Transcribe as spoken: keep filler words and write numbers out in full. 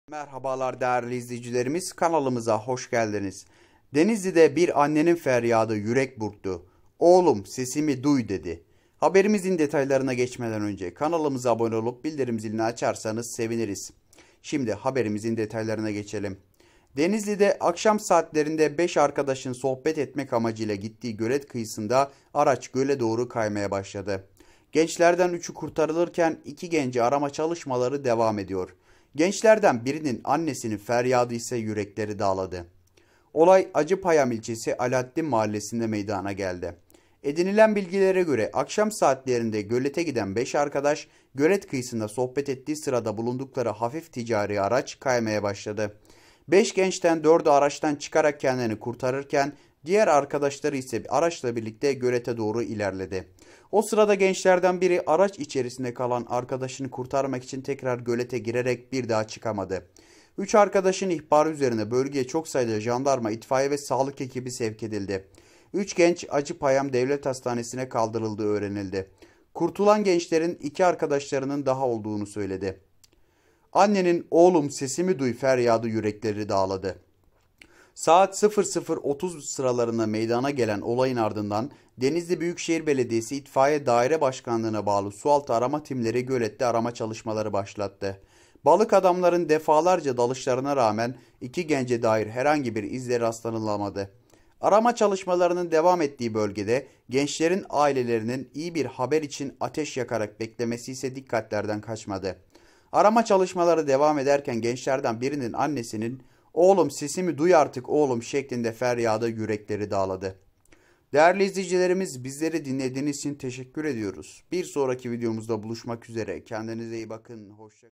Merhabalar değerli izleyicilerimiz, kanalımıza hoş geldiniz. Denizli'de bir annenin feryadı yürek burktu. Oğlum sesimi duy dedi. Haberimizin detaylarına geçmeden önce kanalımıza abone olup bildirim zilini açarsanız seviniriz. Şimdi haberimizin detaylarına geçelim. Denizli'de akşam saatlerinde beş arkadaşın sohbet etmek amacıyla gittiği gölet kıyısında araç göle doğru kaymaya başladı. Gençlerden üçü kurtarılırken iki genci arama çalışmaları devam ediyor. Gençlerden birinin annesinin feryadı ise yürekleri dağladı. Olay Acıpayam ilçesi Alaaddin mahallesinde meydana geldi. Edinilen bilgilere göre akşam saatlerinde gölete giden beş arkadaş gölet kıyısında sohbet ettiği sırada bulundukları hafif ticari araç kaymaya başladı. Beş gençten dördü araçtan çıkarak kendini kurtarırken diğer arkadaşları ise araçla birlikte gölete doğru ilerledi. O sırada gençlerden biri araç içerisinde kalan arkadaşını kurtarmak için tekrar gölete girerek bir daha çıkamadı. Üç arkadaşın ihbarı üzerine bölgeye çok sayıda jandarma, itfaiye ve sağlık ekibi sevk edildi. Üç genç Acıpayam Devlet Hastanesi'ne kaldırıldığı öğrenildi. Kurtulan gençlerin iki arkadaşlarının daha olduğunu söyledi. Annenin oğlum sesimi duy feryadı yürekleri dağladı. Saat sıfır sıfır otuz sıralarında meydana gelen olayın ardından Denizli Büyükşehir Belediyesi İtfaiye Daire Başkanlığı'na bağlı sualtı arama timleri gölette arama çalışmaları başlattı. Balık adamların defalarca dalışlarına rağmen iki gence dair herhangi bir izleri rastlanılamadı. Arama çalışmalarının devam ettiği bölgede gençlerin ailelerinin iyi bir haber için ateş yakarak beklemesi ise dikkatlerden kaçmadı. Arama çalışmaları devam ederken gençlerden birinin annesinin "Oğlum sesimi duy artık oğlum" şeklinde feryadı yürekleri dağladı. Değerli izleyicilerimiz, bizleri dinlediğiniz için teşekkür ediyoruz. Bir sonraki videomuzda buluşmak üzere. Kendinize iyi bakın. Hoşça